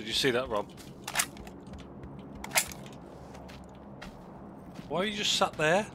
Did you see that, Rob? Why are you just sat there?